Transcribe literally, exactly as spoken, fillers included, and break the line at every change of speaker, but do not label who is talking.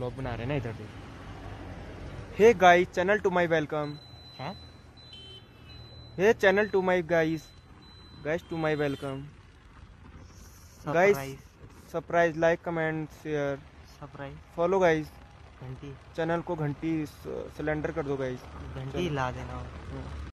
Blog बना रहे हैं ना इधर से। Hey guys, channel to my welcome है। Hey channel to my guys, guys to my welcome guys. Surprise, like comment share
surprise,
follow guys.
घंटी
चैनल को घंटी सिलेंडर कर दो गाइस,
घंटी हिला देना।